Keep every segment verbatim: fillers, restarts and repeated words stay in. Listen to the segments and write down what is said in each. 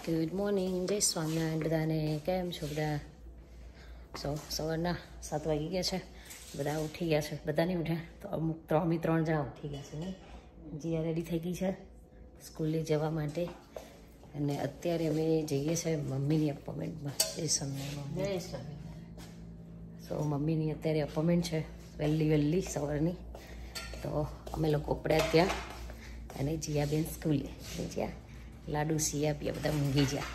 Good morning, જય સ્વામિનારાયણ બધાને. કેમ છો બધા? સો સવારના સાત વાગી ગયા છે, બધા ઉઠી ગયા છે. બધા નહીં ઉઠ્યા તો અમુક ત્રણ બી ત્રણ જણા ઉઠી ગયા છે ને. જીયા રેડી થઈ ગઈ છે સ્કૂલે જવા માટે અને અત્યારે અમે જઈએ છીએ મમ્મીની અપોઇન્ટમેન્ટમાં. જય સ્વામિનારાયણ. જય સ્વામિનારાયણ. સો મમ્મીની અત્યારે અપોઇન્ટમેન્ટ છે વહેલી વહેલી સવારની, તો અમે લોકો પડ્યા ત્યાં અને જીયાબેન સ્કૂલે જ્યાં લાડુ સિયા પીયા બધા ઊંઘી ગયા.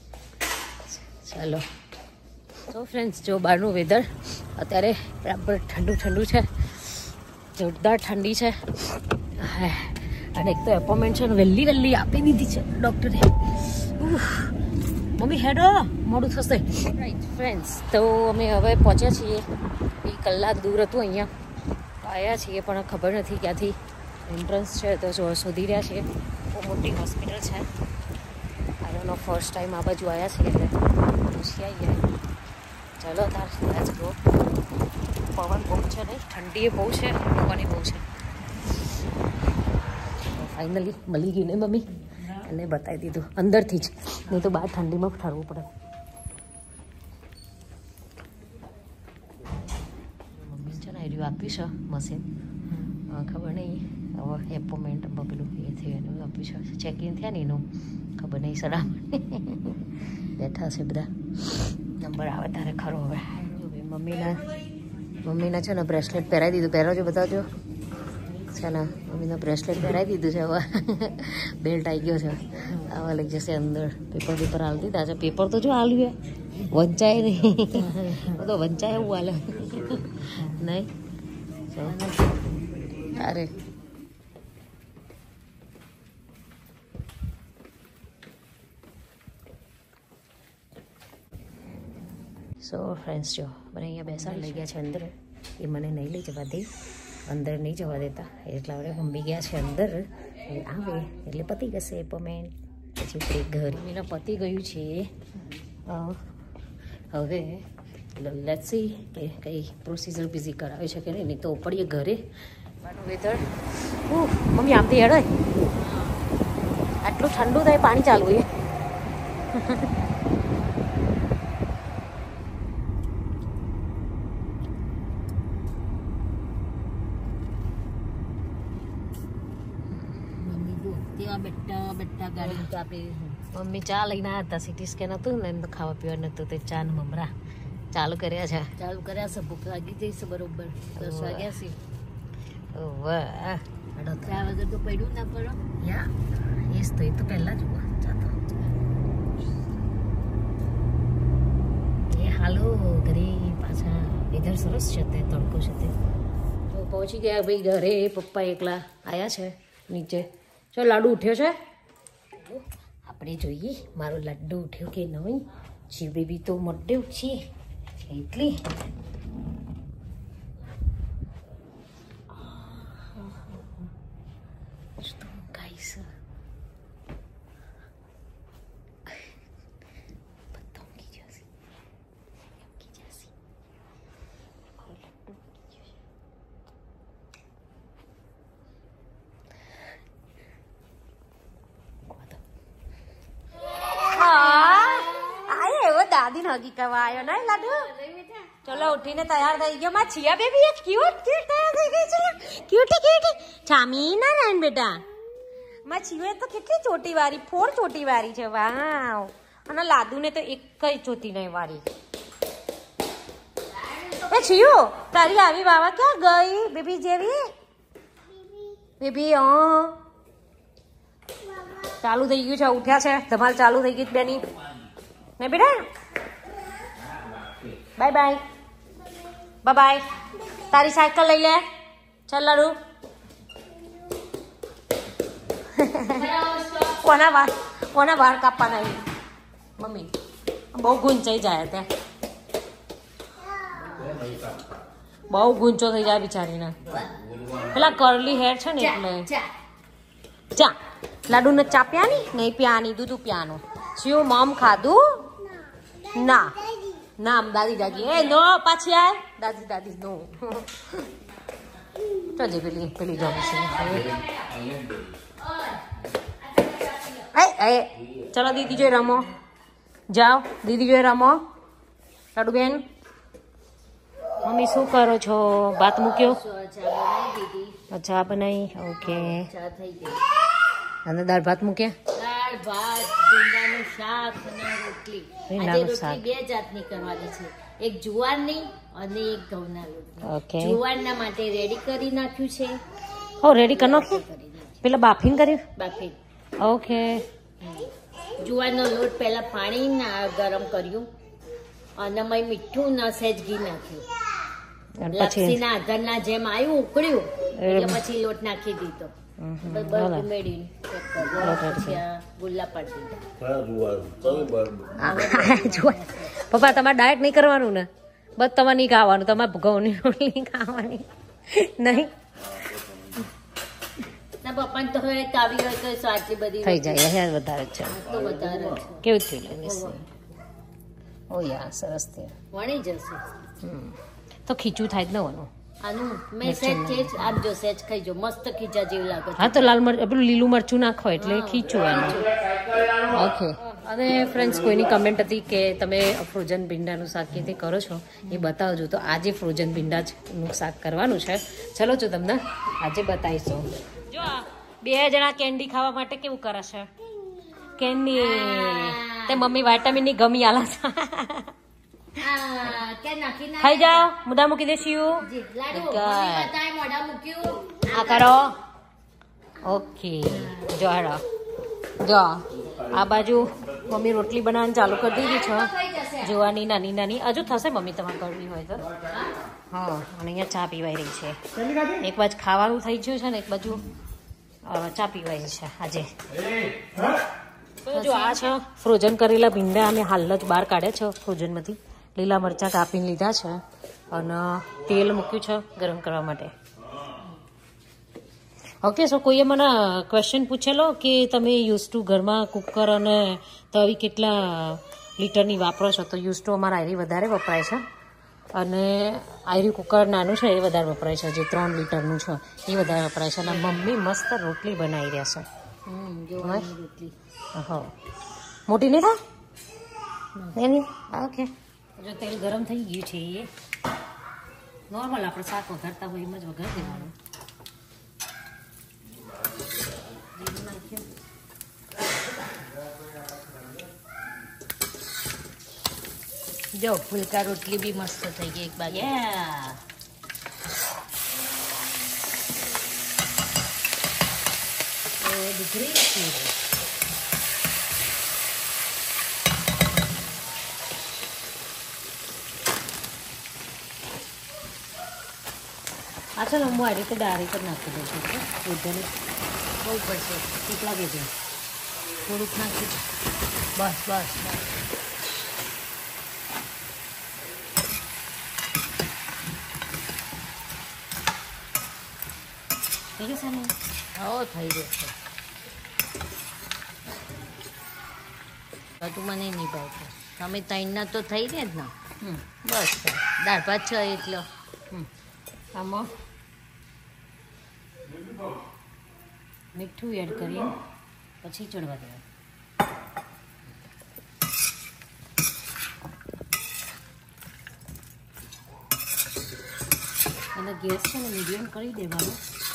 ચાલો. તો ફ્રેન્ડ્સ, જો બહારનું વેધર અત્યારે બરાબર ઠંડુ ઠંડુ છે, જોરદાર ઠંડી છે. અને એક તો એપોઇન્ટમેન્ટ છે ને વહેલી વહેલી આપી દીધી છે ડૉક્ટરે. મમ્મી હેડો, મોડું થશે. રાઈટ ફ્રેન્ડ્સ, તો અમે હવે પહોંચ્યા છીએ. એક કલાક દૂર હતું અહીંયા આવ્યા છીએ, પણ ખબર નથી ક્યાંથી એન્ટ્રન્સ છે, તો શોધી રહ્યા છીએ. બહુ મોટી હોસ્પિટલ છે. આનો ફર્સ્ટ ટાઈમ આ બાજુ આવ્યા છીએ એટલે પૂછી આવીએ. ચલો તાર લેટ્સ ગો. પવન બહુ છે નહીં, ઠંડી બહુ છે, પવન બહુ છે. ફાઇનલી મળી ગયું ને મમ્મી, અને બતાવી દીધું અંદરથી જ, નહીં તો બહાર ઠંડીમાં ઠરવું પડે. મમ્મી છે ને એર્યું આપ્યું છે મશીન, ખબર નહીં હવે એપોઇન્ટમેન્ટ પેલું એ થયું એનું આપ્યું છે. ચેક ઇન થયા ને એનું ખબર નહીં. સડા બેઠા છે બધા, નંબર આવે તારે ખરો. હવે મમ્મીના મમ્મીના છે ને બ્રેસલેટ પહેરાવી દીધું. પહેરાવજો, બતાવજો. છે ને મમ્મીના બ્રેસલેટ પહેરાવી દીધું છે. હવે બેલ્ટ આવી ગયો છે. આવા લઈ જશે અંદર. પેપર પેપર હાલ દીધા છે. પેપર તો જો હાલ્યું વંચાય નહીં, બધો વંચાય એવું હાલે નહીં. અરે સો ફ્રેન્ડ્સ, જો મને અહીંયા બેસાડ લઈ ગયા છે અંદર. એ મને નહીં લઈ જવા દે, અંદર નહીં જવા દેતા. એટલા વડે મમ્મી ગયા છે અંદર. આવે એટલે પતી જશે એપોઇન્ટમેન્ટ. પછી તે ઘર એના પતી ગયું છે. હવે લેટ્સ સી કે કંઈ પ્રોસિજર બીજી કરાવે છે કે નહીં, નહીં તો પડીએ ઘરે. વેધર મમ્મી આમથી હેડે, આટલું ઠંડુ થાય પાણી ચાલુ એ. મમ્મી ચા લઈને આવ્યા હતા. સિટી સ્કેન હતું ને એમ તો ખાવા પીવા નતું, તો ચા ને મમરા ચાલુ કર્યા છે. ચાલુ કર્યા છે. ભૂખ લાગી જઈશ બરોબર દસ વાગ્યા છે. વાહ, ચા વગર તો પડ્યું ના પડો. યા એ જ તો, એ તો પહેલા જ ચાતો એ હાલો ઘરે પાછા. ઇધર સરસ છે તે તડકો છે તે. તો પહોંચી ગયા ભાઈ ઘરે. પપ્પા એકલા આવ્યા છે નીચે. ચો લાડુ ઉઠ્યો છે. આપણે જોઈએ મારો લાડુ ઉઠ્યો કે નહીં. જી બેબી તો મોટે ઉઠી એટલી. દાદી ને હગી કરવા આવ્યો ને લાડુ. ચલો ઉઠીને તૈયાર થઈ ગયો. માં છિયા બેબી એક ક્યુટ ક્યુટ તૈયાર થઈ ગઈ છે. ક્યુટી ક્યુટી છામી ના નાન બેટા. માં છિયો તો કેટલી ચોટી વાળી, ફોર ચોટી વાળી છે. વાવ. અને લાડુ ને તો એક જ ચોટી નહીં વાળી. એ છિયો તારી આવી બાવા ક્યાં ગઈ બેબી જેવી? બેબી હા ચાલુ થઈ ગયું છે. ઉઠ્યા છે, ધમાલ ચાલુ થઈ ગઈ બેની. નહીં બેટા, બાય બાય બાય બાય. તારી સાયકલ લઈ લે. ચાલ લાડુ. કોના વાર કોના વાર કાપવાના મમ્મી? બહુ ગુંચાઈ જાય ત્યાં, બહુ ગુંચો થઈ જાય બિચારીને. પેલા કરલી હેર છે ને એટલે. ચા લાડુ ને ચા પ્યાની નહીં પ્યાની, દૂધ પ્યાનું. શું મમ ખાધું? ના ના દાદી દાદી એ નો પાછી આય. દાદી દાદી નો. તો જે પેલી પેલી જોબ છે. ચલો દીદી જોઈ રમો, જાઓ દીદી જોઈ રમો. લાડુબેન મમ્મી શું કરો છો? ભાત મૂક્યો? ચા બનાવી. ઓકે. અને દાળ ભાત મૂક્યા? દાળ ભાત, ભીંડાનું શાક અને રોટલી. આજે રોટલી બે જાતની કરવાની છે, એક જુવારની અને એક ઘઉંના લોટની. ઓકે. જુવારના માટે રેડી કરી નાખ્યું છે. હો રેડી કરી નાખ્યું? પેલા બાફીને કર્યું? બાફી. ઓકે. જુવારનો લોટ પહેલા પાણી ગરમ કર્યું અને મેં મીઠું ને સહેજ ઘી નાખ્યું. લપસીના આધારના જેમ આવ્યું ઉકળ્યું એટલે પછી લોટ નાખી દીધો. પપ્પા તમારે ડાયટ નહીં કરવાનું ને? બસ તમારે નહીં ખાવાનું, તમારે ઘઉંની રોટલી ખાવાની નહીં. પપ્પાને તો હવે કાવી હોય તો આટલી બધી થઈ જાય. હે વધારે છે તો વધારે કેવું થયું? ઓ યાર સરસ થયું. વણી જશે તો ખીચું થાય જ ન વાનું. આનું મેં સેજ છે આપ જો સેજ ખાઈ જો મસ્ત ખીચા જેવું લાગે. હા તો લાલ મરચ પેલું લીલું મરચું નાખો એટલે ખીચું એનું. ઓકે. અને ફ્રેન્ડ્સ કોઈની કમેન્ટ હતી કે તમે ફ્રોઝન ભીંડાનું શાક કેવી રીતે કરો છો એ બતાવજો. તો આજે ફ્રોઝન ભીંડાનું શાક કરવાનું છે. ચલો જો તમને આજે બતાવીશું. જો બે જણા કેન્ડી ખાવા માટે કેવું કરે છે? કેન્ડી તે મમ્મી વિટામિનની ગમી આલા છે. ખાઈ જાઓ. મુદ્દા મૂકી દેશું. આ કરો. ઓકે. જો હેડો જો આ બાજુ મમ્મી રોટલી બનાવવાનું ચાલુ કરી દીધી છે. જોવાની નાની નાની હજુ થશે મમ્મી તમારે કરવી હોય તો. હા અને અહીંયા ચા પીવાઈ રહી છે. એક બાજુ ખાવાનું થઈ ગયું છે ને એક બાજુ ચા પીવાય છે આજે. જો આ છે ફ્રોઝન કરેલા ભીંડા અમે હાલ જ બહાર કાઢ્યા છે ફ્રોઝનમાંથી. લીલા મરચાં કાપીને લીધા છે અને તેલ મૂક્યું છે ગરમ કરવા માટે. ઓકે. સો કોઈએ મને ક્વેશ્ચન પૂછેલો કે તમે યુઝ ટુ ઘરમાં કુકર અને તવી કેટલા લીટરની વાપરો છો? તો યુઝ ટુ અમારા આયરી વધારે વપરાય છે અને આયરી કુકર નાનું છે એ વધારે વપરાય છે. જે ત્રણ લીટરનું છે એ વધારે વપરાય છે. અને મમ્મી મસ્ત રોટલી બનાવી રહ્યા છે. હા મોટી નહીં થાય એની. ઓકે. જો તેલ ગરમ થઈ ગયું છે એ નોર્મલ આપણે શાક વઘારતા હોય એમ જ વઘાર દેવાનું. જો ફુલકા રોટલી બી મસ્ત થઈ ગઈ એક બાજુ. અચ્છા હું આ રીતે ડાયરેક્ટ જ નાખી દઉં છું. બધાને બહુ પડશે કેટલા કીધું થોડુંક નાખી. બસ બસ થઈ જશે ને? હો થઈ જશે. બધું મને નહીં ભાવતું. તમે ત્રણના તો થઈ ગયા જ ને? બસ દાળ ભાત છે એટલો. આમાં મીઠું એડ કરીએ પછી ચડવા દેવાનું. અને ગેસ છે ને મીડિયમ કરી દેવાનું.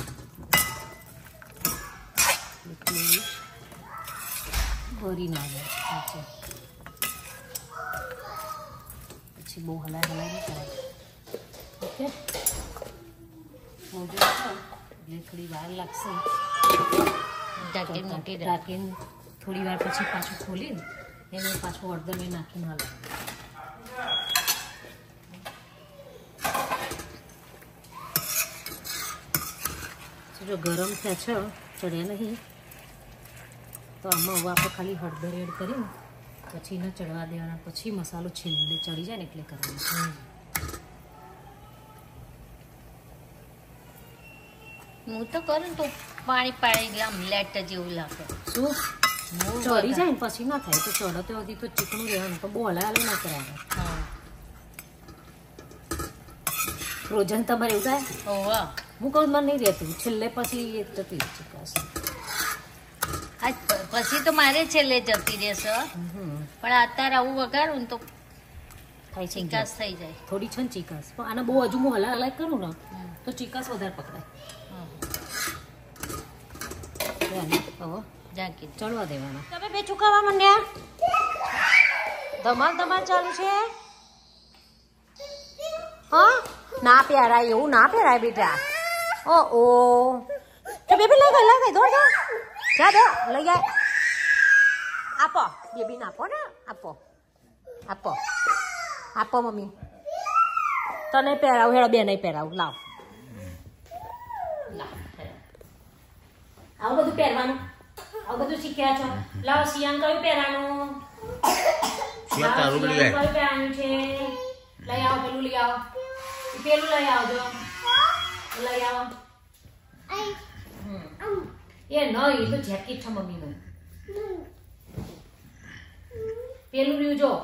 ભરી ના આવે પછી બહુ હલાય હલાય નહીં કરાય. ઓકે. મોઢું છે એટલે થોડી વાર લાગશે. ઢાંકીને મૂકી દે. ઢાંકીને થોડી વાર પછી પાછું ખોલીને એને પાછું હળદર મેં નાખીને હલાવ. જો ગરમ થયા છે ચડ્યા નહીં તો આમાં હવે આપણે ખાલી હળદર એડ કરીને પછી એને ચડવા દેવાના. પછી મસાલો છેલ્લે ચડી જાય ને એટલે કરવાનું. હું તો કરું તો પાણી પાણી આમ લેટ જેવું લાગે. શું ચડી જાય ને પછી ના થાય તો ચડો તો હતી તો ચીકણું રહેવાનું. તો બહુ હલાય હલાય ના કરવાનું. હા ફ્રોઝન તમારે એવું થાય? ઓવા હું કહું મને નહીં રહેતું છેલ્લે પછી એ જતી ચીકાશ. આજ પછી તો મારે છેલ્લે જતી રહેશે પણ અત્યારે આવું વગાડું ને તો થાય છે ચીકાસ થઈ જાય થોડી છે ને ચીકાસ પણ આને બહુ હજુ હું હલા હલાય કરું ને તો ચીકાસ વધારે પકડાય હવે જાકી ચડવા દેવાના તમે બે ચૂકાવા માંડ્યા ધમાલ ધમાલ ચાલુ છે હા ના પહેરાય એવું ના પહેરાય બેટા ઓ ઓ તો બેબી લઈ ગઈ લઈ ગઈ દોડ દો જા દો લઈ જાય આપો બેબીને આપો ને આપો આપો આપો મમ્મી તને પહેરાવ હેડો બે નહીં પહેરાવ લાવ લાવ આવું બધું પહેરવાનું આવું બધું શીખ્યા છો લાવ સિયાન કયું પહેરવાનું કયું પહેરવાનું છે લઈ આવો પેલું લઈ આવો પેલું લઈ આવજો લઈ આવો એ નહીં તો જેકેટ છે મમ્મી નું પેલું રહ્યું જો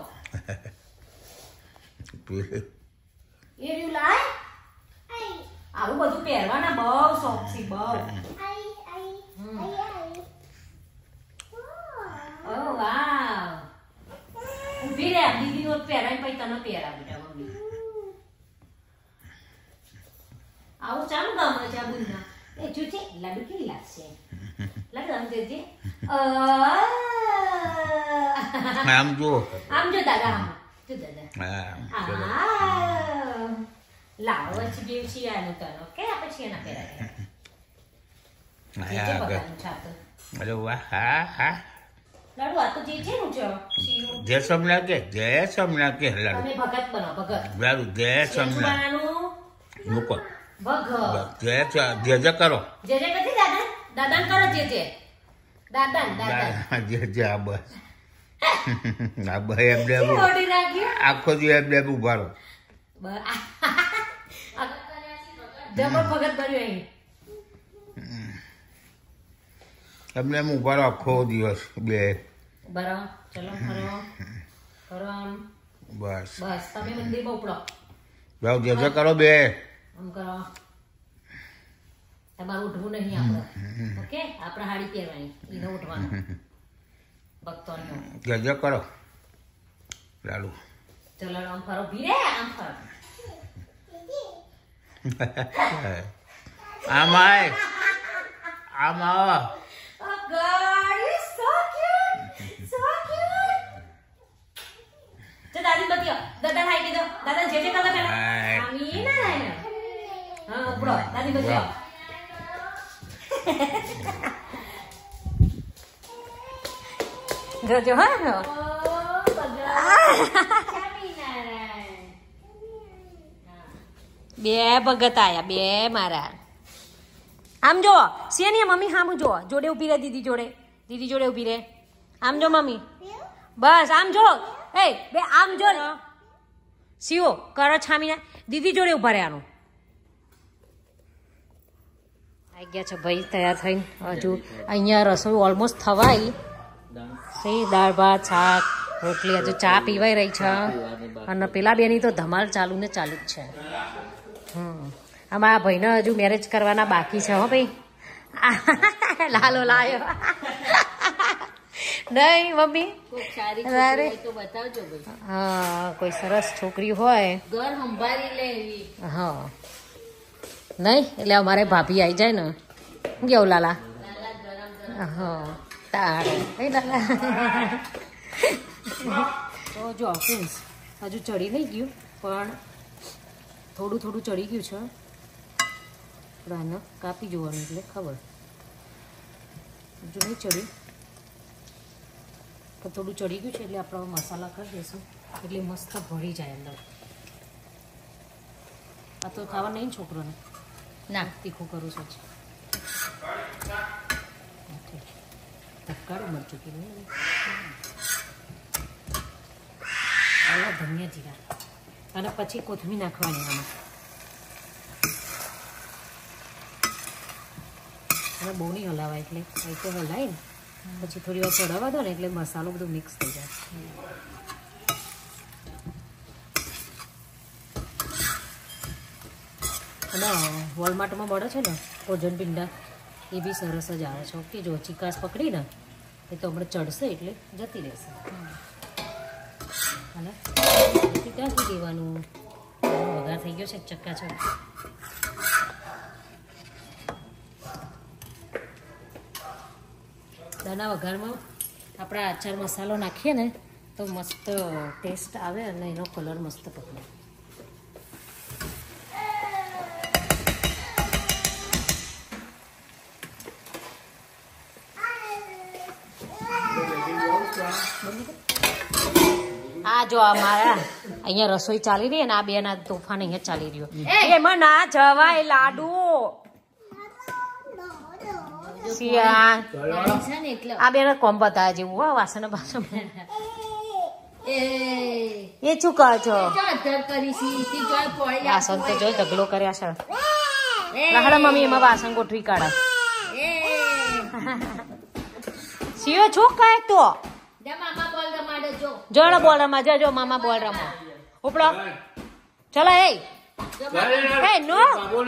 એ રહ્યું લાય આવું બધું પહેરવાના બહુ શોખ છે બહુ ઓ વાવ ઉભી રે દીદી નો પહેરાય પછી તને પહેરા બેટા મમ્મી આવું ચાલુ ગામ છે આ બુના એ ચૂચી લાડુ કેવી લાગશે લાડુ આમ જોજે આમ જો આમ જો દાદા આમ જો દાદા હા લાવ પછી બે શિયાળનું તનો કે પછી એના પહેરાય અરે વાહ હા હા લાડુ આ તો જે છે નું છે જય સોમનાથ કે જય સોમનાથ કે લાડુ તમે ભગત બનો ભગત લાડુ જય સોમનાથ મૂકો ભગત જય જય જય કરો જે જે કદી દાદા દાદા કરો જે જે દાદા દાદા જય જય આ બસ આ બસ એમ ને આખો દી એમ ને ઉભા રહો જબર ભગત બન્યો અહીં એમને એમ ઉભા રહો આખો દિવસ બે બરો ચલો કરો કરો બસ બસ તમે મંદિરમાં ઉપડો જાઓ જય જય કરો બે આમ કરો તમારું ઉઠવું નહીં આપણે ઓકે આપણે હાડી પહેરવાની એને ઉઠવાનું ભક્તોને જય જય કરો લાડુ ચલો આમ ફરો ભીરે આમ ફરો આમ આય આમ આવો Oh God, you're so cute, so cute. દાદી બતિયો દાદા હાઈ કીધો દાદા જે જે કલર પેલા આમી ના ના હા ઉપડો દાદી બતિયો જોજો હા નો બે ભગત આયા બે મારા આમ જો સિયાની મમ્મી હામું જો જોડે ઉભી રહે દીદી જોડે દીદી જોડે ઉભી રહે આમ જો મમ્મી બસ આમ જો એ બે આમ જો સીઓ કરો છામીને દીદી જોડે ઉભા રહેવાનું આવી ગયા છે ભાઈ તૈયાર થઈને હજુ અહીંયા રસોઈ ઓલમોસ્ટ થવાય સહી દાળ ભાત શાક રોટલી હજુ ચા પીવાઈ રહી છે અને પેલા બેની તો ધમાલ ચાલુ ને ચાલુ જ છે હમ આમાં આ ભાઈને હજુ મેરેજ કરવાના બાકી છે હો ભાઈ લાલો લાયો નહીં મમ્મી હા કોઈ સરસ છોકરી હોય ઘર સંભાળી લેવી હા નહીં એટલે અમારે ભાભી આવી જાય ને કેવું લાલા હા તારે કઈ લાલા તો જો ફ્રેન્ડ્સ હજુ ચડી નહીં ગયું પણ થોડું થોડું ચડી ગયું છે આને કાપી જોવાનું એટલે ખબર જો નહીં ચડ્યું તો થોડું ચડી ગયું છે એટલે આપણે મસાલા કરી દઈશું એટલે મસ્ત ભળી જાય અંદર આ તો ખાવા નહીં છોકરોને ના તીખું કરું છું ધક્કાડું મરચું કે આવા ધનિયા જીરા અને પછી કોથમીર નાખવાની આમાં અને બહુ નહીં હલાવાય એટલે તો હલાય ને પછી થોડી વાર ચડાવવા દો ને એટલે મસાલો બધું મિક્સ થઈ જાય અને વોલમાર્ટમાં મળે છે ને ભોજન પિંડા એ બી સરસ જ આવે છે ઓકે જો ચિકાસ પકડીને એ તો હમણાં ચડશે એટલે જતી રહેશે. અને ક્યાંથી દેવાનું વઘાર થઈ ગયો છે ચક્કાચક. દાના વઘારમાં આપણા આચાર મસાલો નાખીએ ને તો મસ્ત ટેસ્ટ આવે અને એનો કલર મસ્ત પકડે. આ જો અમારા અહીંયા રસોઈ ચાલી રહી અને આ બે ના તોફાન અહીંયા ચાલી રહ્યો. એમાં ના જવાય લાડુ. આ બે કોમ બતાવે જેવું વાસણ બાસણ. એ શું કહો છો? વાસણ તો જો ઢગલો કર્યા છે. લહડા મમ્મી એમાં વાસણ ગોઠવી કાઢા. સિયો શું કહે તો જોડો બોલ રમા જો મામા બોલ રમો ઉપડો ચલો. એ એ નો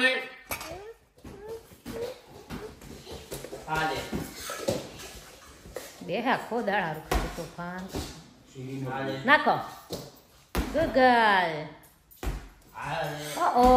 બે આખો દાળ હારું ખાતું તોફાન નાખો. Good girl. ઓ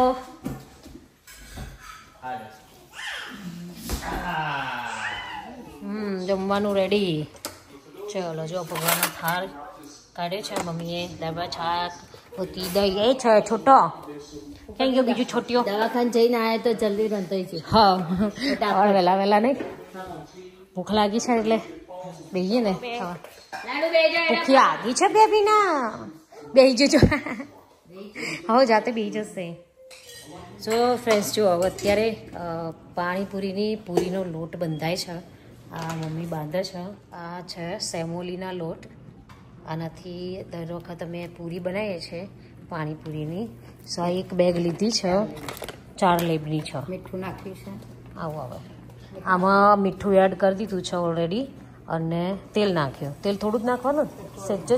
હમ જમવાનું રેડી. ચલો જો ભગવાનનો થાળ કાઢ્યો છે મમ્મીએ. દાળ શાક હોતી દહીં એ છે છોટો. ક્યાં ગયો બીજું છોટીઓ? દવાખાને જઈને આવ્યા તો જલ્દી રંધાઈ છે. હા વહેલા વહેલા નહીં ભૂખ લાગી છે એટલે બેહીએ ને. ભૂખી આગી છે બેબી ના. બેહી જજો. હવે જાતે બેહી જશે. જો ફ્રેન્ડ્સ જો હવે અત્યારે પાણીપુરીની પૂરીનો લોટ બંધાય છે. આ મમ્મી બાંધે છે. આ છે સેમોલીના લોટ. આનાથી દર વખત અમે પૂરી બનાવીએ છીએ પાણીપુરીની. સો એક બેગ લીધી છે. ચાર લેબની છે. મીઠું નાખ્યું છે. આવું આવે. આમાં મીઠું એડ કરી દીધું છે ઓલરેડી અને તેલ નાખ્યું. તેલ થોડું જ નાખવાનું સહેજ જ.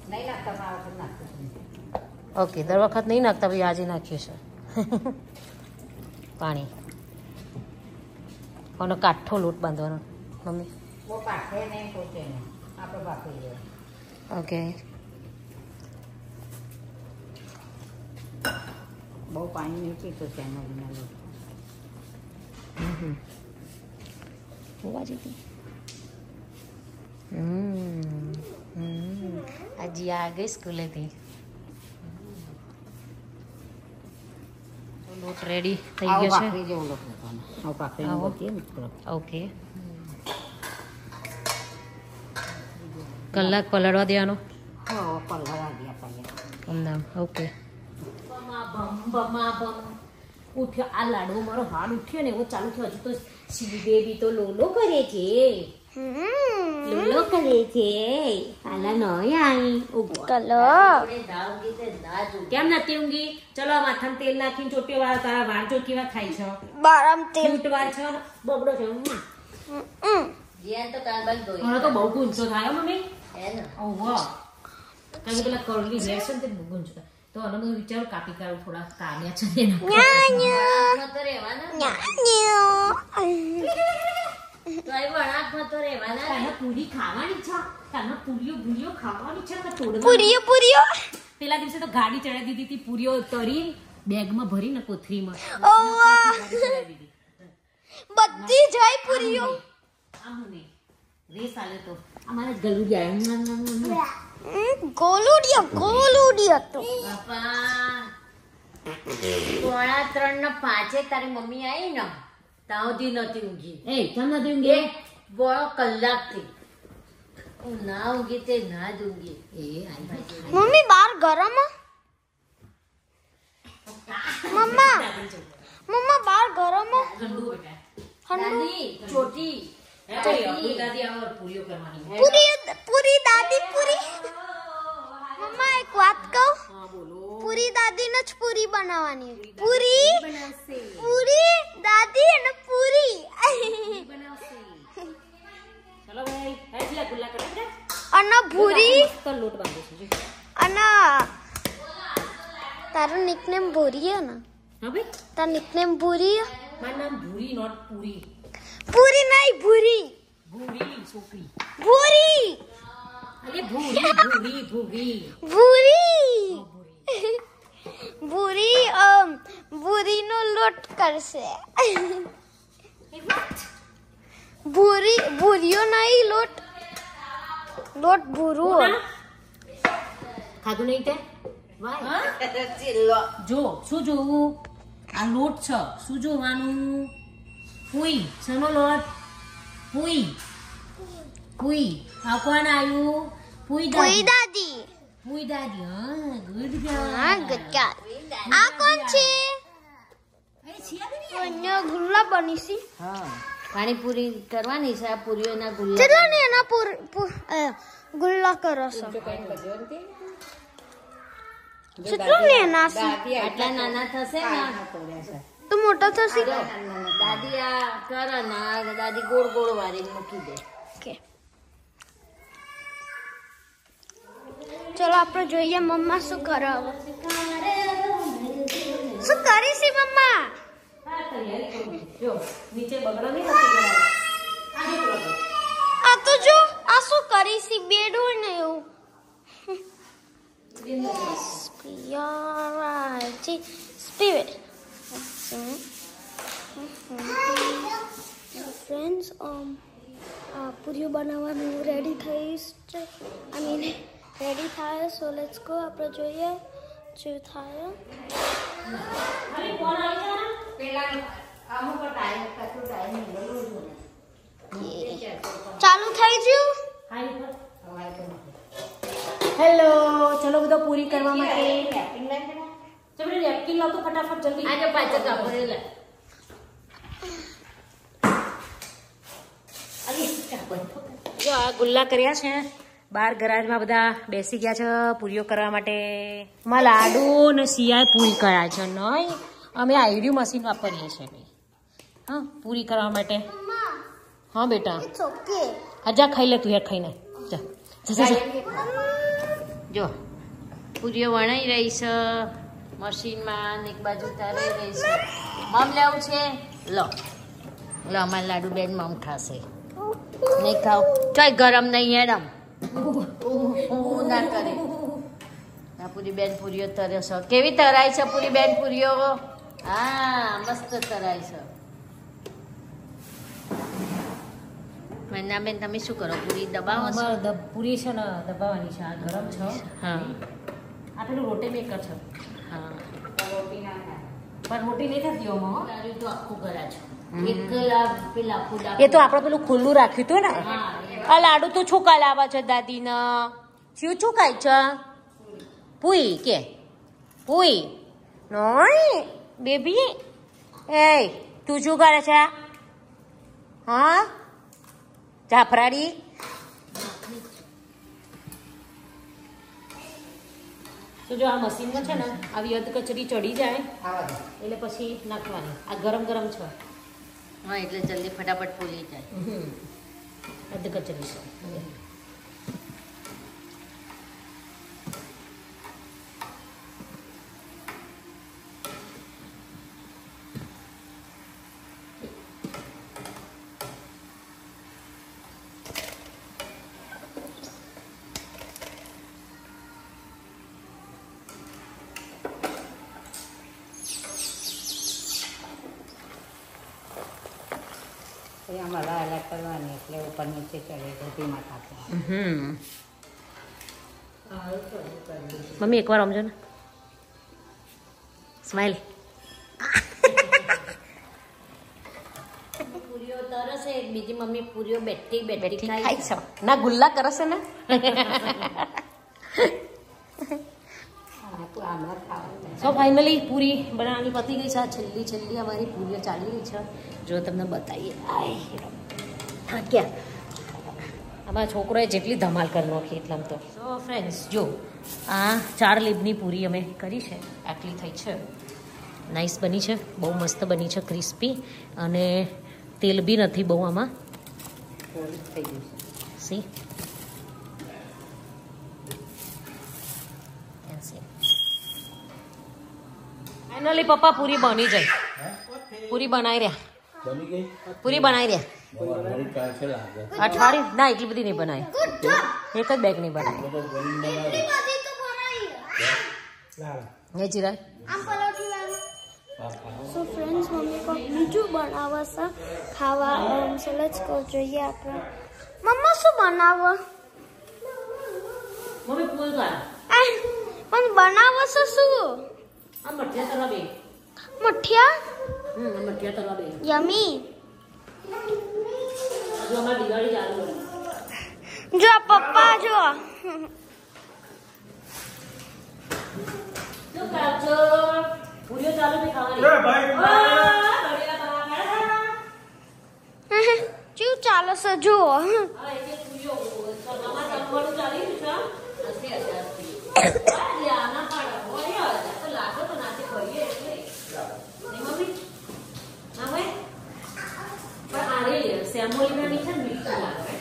ઓકે દર વખત નહીં નાખતા ભાઈ આજે નાખ્યું છે. પાણી અને કાઠો લોટ બાંધવાનો મમ્મી. ઓકે બહુ પાણી નહીં પીતો સેમોલીના લોટ. હજી આ ગઈ સ્કૂલેથી. લોટ રેડી થઈ ગયો છે. ઓકે કલાક પલાળવા દેવાનો. ઓકે ઉઠ્યો આ લાડવો મારો હાડ ઉઠ્યો ને એવો ચાલુ થયો. હજુ તો બેબી તો લોલો કરે છે. લોલો કરે છે. આલા નહી આવી કેમ નથી ઊંઘી? ચલો માથામાં તેલ નાખીને ચોટીઓ વાર તારા વાળ જો કેવા થાય છે. બારામ તેલ વાર છે બગડો છે. તો બહુ ગુંચો થાય મમ્મી. કારણ કે પેલા કરલી હેર છે ને તે બહુ ગુંચો થાય. તો આનો બધું વિચારો કાપી કાઢો. થોડા કામ્યા છે પૂરી ખાવાની છે. પૂરીઓ પૂરીઓ ખાવાની છે. પૂરીઓ પૂરીઓ પેલા દિવસે તો ગાડી ચડાવી દીધી હતી. પૂરીઓ તરી બેગમાં ભરીને કોથરીમાં બધી જાય પૂરીઓ. રેસ આલે તો અમારે ગલુડિયા ગોલુડિયો ગોલુડિયો તો પોણા ત્રણ ને પાંચે તારી મમ્મી આવી ને તાવથી નથી ઊંઘી. એ કેમ નથી ઊંઘી? બોળો કલાકથી ના ઊંઘી તે ના જ ઊંઘી. એ મમ્મી બાર ગરમ. મમ્મા મમ્મા બાર ગરમ. દાદી ચોટી દાદી આવો પૂરીઓ કરવાની. પૂરી પૂરી દાદી પૂરી. મમ્મા એક વાત કહું? પૂરી દાદી ને જ પૂરી બનાવવાની. પૂરી પૂરી દાદી અને પૂરી ચલો ભાઈ હેજલા ગુલ્લા કરે અને ભૂરી તો લોટ બાંધે છે. અને તારું નિકનેમ ભૂરી હે ને? હા ભાઈ તારું નિકનેમ ભૂરી હે? મારું નામ ભૂરી નોટ પૂરી. પૂરી નહીં ભૂરી. ભૂરી છોકરી ભૂરી અરે ભૂરી ભૂરી ભૂરી ભૂરી ભૂરી અમ ભૂરીનો લોટ કરશે ભૂરી ભૂરીઓ નહીં લોટ લોટ ભૂરું ખાધું નહીં તે જો શું જોવું આ લોટ છે શું જોવાનું પુઈ શેનો લોટ પુઈ પુઈ આ કોણ આવ્યું પુઈ કોઈ દાદી દાદી પુઈ દાદી હા ગુડ હા good girl. આ કોણ છે અહીંયા ગુલ્લા બની છે હા પાણીપુરી કરવાની છે આ પૂરીઓના ગુલ્લા ચલો ને એના પૂર પૂ- અ, ગુલ્લા કરો છો કેટલું ને એના છે આટલા નાના થશે ને તો મોટા થશે દાદી આ કરે ને આ દાદી ગોળ ગોળ વાળી મૂકી દે કે ચલો આપણે જોઈએ મમ્મા શું કરે હવે શું કરી છે મમ્મા જો નીચે બગડો નહીં નથી આ તો જો આ શું કરી છે બેડ હોય ને એવું Spirituality. Spirit. Friends, um, uh, પૂરીઓ બનાવવાનું રેડી થઈ છે આઈ મીન રેડી થાય સો લેટ્સ ગો આપણે જોઈએ શું થાય ચાલુ થઈ ગયું હેલો ચલો બધો પૂરી કરવા માટે તમે નેપકિન લાવ તો ફટાફટ જલ્દી આજે પાછળ કાપડ લે જો આ ગુલ્લા કર્યા છે બાર ગરાજમાં બધા બેસી ગયા છે પૂરીઓ કરવા માટે માં લાડુ ને સિયાય પૂરી કર્યા છે નહીં અમે આઈડિયું મશીન વાપરીએ છીએ હા પૂરી કરવા માટે હા બેટા ઇટ્સ ઓકે હજા ખાઈ લે તું યાર ખાઈને જા જા જા જો પૂરીઓ વણાઈ રહી છે મશીનમાં એક બાજુ તારે રહી છે મમ લેવું છે લો લો અમારા લાડુ બેન મમ ખાશે નહીં ખાવ ચાલ ગરમ નહીં હેડમ ના કરે આ પૂરી બેન પૂરીઓ તરે છે કેવી તરાય છે પૂરી બેન પૂરીઓ હા મસ્ત તરાય છે મૈના બેન તમે શું કરો પૂરી દબાવો છો પૂરી છે ને દબાવવાની છે આ ગરમ છે હા આ પેલું રોટી મેકર છે હા પણ રોટી નહીં થતી ઓમાં તો આખું ગરા છે એક પેલા એ તો આપણે પેલું ખુલ્લું રાખ્યું હતું ને આ લાડુ તો શું લાવે છે દાદી ને શું શું ખાય છે પુઈ કે પુઈ નોય બેબી એ તું શું કરે છે હા જાફરાડી તો જો આ મશીનમાં છે ને આવી અધ કચરી ચડી જાય એટલે પછી નાખવાની આ ગરમ ગરમ છે હા એટલે જલ્દી ફટાફટ ફૂલી જાય અધ કચરી છે આમાં લાલ લાલ કરવાની એટલે ઉપર નીચે ચડે ધીમા તાપે હમ મમ્મી એકવાર સમજો ને સ્માઈલ પૂરીઓ તરસે બીજી મમ્મી પૂરીઓ બેઠી બેઠી ખાય છે ના ગુલ્લા કરશે ને સો ફાઇનલી પૂરી બનાવવાની પતી ગઈ છે આ છેલ્લી છેલ્લી અમારી પૂરીઓ ચાલી રહી છે જો તમને બતાવીએ હા ક્યાં અમારા છોકરોએ જેટલી ધમાલ કરી નાખી એટલામાં તો સો ફ્રેન્ડ્સ જો આ ચાર લીબની પૂરી અમે કરી છે આટલી થઈ છે નાઇસ બની છે બહુ મસ્ત બની છે ક્રિસ્પી અને તેલ બી નથી બહુ આમાં થઈ ગયું સી ફાઇનલી પપ્પા પૂરી બની જાય પૂરી બનાવી રહ્યા પૂરી બનાવી રહ્યા અઠવાડિયે ના એટલી બધી નહીં બનાય, એક જ બેગ નહીં બનાય. એ ચિરાગ સો ફ્રેન્ડ્સ મમ્મી કોઈ બીજું બનાવે છે ખાવા. ચલો જ કહો જોઈએ આપણે. મમ્મા શું બનાવો? મમ્મી ફૂલ કાઢ પણ બનાવો છે શું? આ મઠિયા તરવા બે. મઠિયા? હમ મઠિયા તરવા બે. યમી. હજુ અમાર દિવાળી ચાલુ હોય. જો પપ્પા જો જો કાચો પૂરીઓ ચાલુ થઈ ખાવાની. શું ચાલે છે જુઓ. હવે એક એક પૂરીઓ તમાર જમવાનું ચાલી રહ્યું છે. હશે હશે. આના પાડો હોય તો લાગે તો નાથી કરીએ એટલે. નહીં મમ્મી? ના હોય? પણ આરે સેમોલીના મીઠા મીઠું લાગે.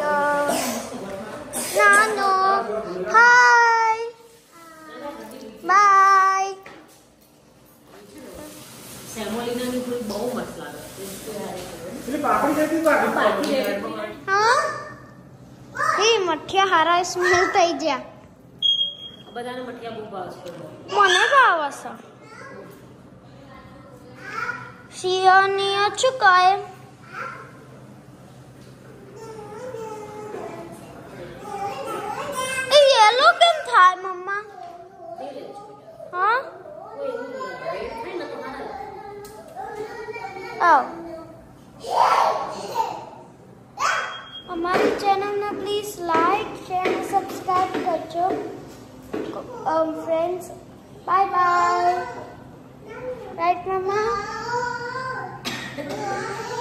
નાનો હાય બાય. સેમોલીના ની પૂરી બહુ મસ્ત લાગે. હા એ મઠિયા હારા સ્મેલ થઈ ગયા. બધાને મઠિયા બહુ ભાવે છે. મને ભાવે છે. શિયાની અચું કહે એ યેલો કેમ થાય મમ્મા? હા આવ અમારી ચેનલને પ્લીઝ લાઈક શેર અને સબસ્ક્રાઇબ કરજો. um friends bye bye right mama.